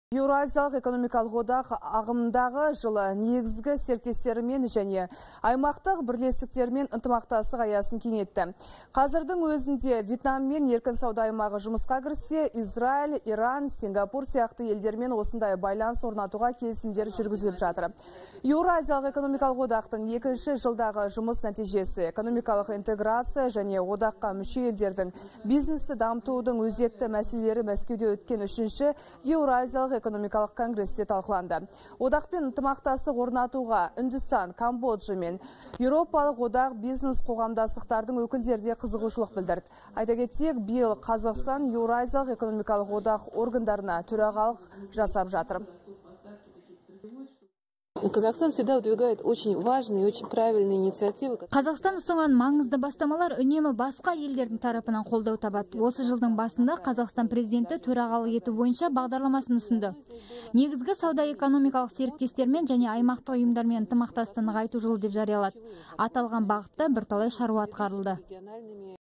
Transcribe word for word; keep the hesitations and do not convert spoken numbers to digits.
Еуразиялық экономикалық одақ ағымдағы жылы негізгі серіктестерімен және аймақтық бірлестіктермен ынтымақтастық аясын кеңейтті. Қазірдің өзінде Вьетнаммен еркін сауда аймағы жұмысқа кірсе, Израиль, Иран, Сингапур сияқты елдермен осындай байланыс орнатуға келісімдер жүргізіліп жатыр. Еуразиялық экономикалық одақтың екінші жылдағы жұмыс нәтижесі экономикалық интеграция және одаққа мүше елдердің бизнесті дамытудың өзекті мәселелері Мәскеуде өткен үшінші Еуразиялық экономикалық конгрессте талқыланды. Одақпен ынтымақтастық орнатуға Үндістан, Камбоджа мен Еуропалық одақ бизнес қоғамдастықтардың өкілдері де қызығушылық білдірді. Айта кетсек, биыл Қазақстан Еуразиялық экономикалық одақ органдарына төрағалық жасап жатыр. Казахстан всегда выдвигает очень важные и очень правильные инициативы. Қазақстан ұсынған маңызды бастамалар үнемі басқа елдердің тарапынан қолдау табады. Осы жылдың басында Қазақстан президенті төрағалық ету бойынша бағдарламасын ұсынды. Негізгі сауда-экономикалық серіктестермен және аймақтық ұйымдармен ынтымақтастықты нығайту жылы деп жариялады. Аталған бағытта бірталай шаруа атқарылды.